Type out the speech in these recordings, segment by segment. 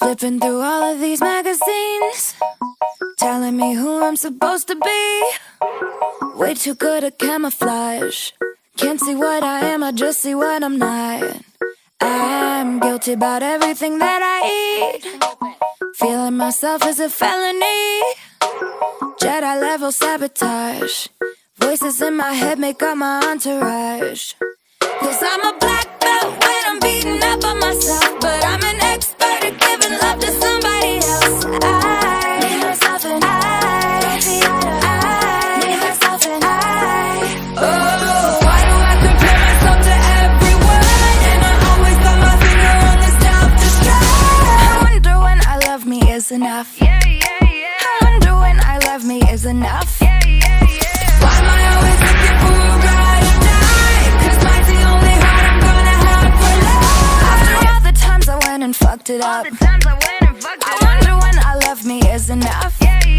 Flipping through all of these magazines, telling me who I'm supposed to be. Way too good at camouflage. Can't see what I am, I just see what I'm not. I'm guilty about everything that I eat. Feeling myself is a felony. Jedi level sabotage. Voices in my head make up my entourage. 'Cause I'm a black belt when I'm beating up on myself, but I'm an expert at giving love to somebody else. I need myself and I need myself and oh, why do I compare myself to everyone? And I always got my finger on the self-destruct. I wonder when I love me is enough. I wonder when I love me is enough. Why am I always looking for a ride or die? 'Cause mine's the only heart I'm gonna have for life. After all the times I went and fucked it up, I wonder when I love me is enough.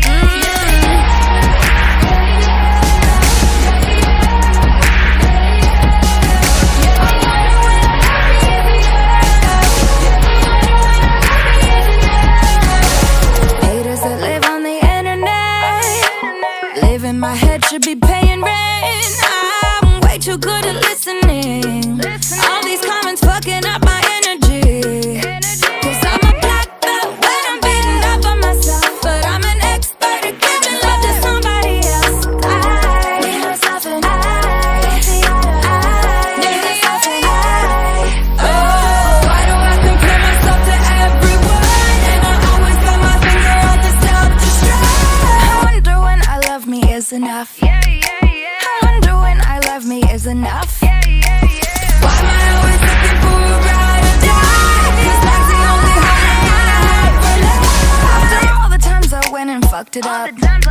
Haters that live on the internet, live in my head, should be paying rent. I'm way too good at listening. All these comments fucking up my energy. 'Cause I'm a black belt when I'm beating up on myself, but I'm an expert at giving love to somebody else. I need myself and I need myself and oh, why do I compare myself to everyone? And I always got my finger on the self-destruct. I wonder when I love me is enough. I wonder when I love me is enough. Why am I always looking for a ride or die? 'Cause that's the only heart I'm gonna have for life. After all the times I went and fucked it up,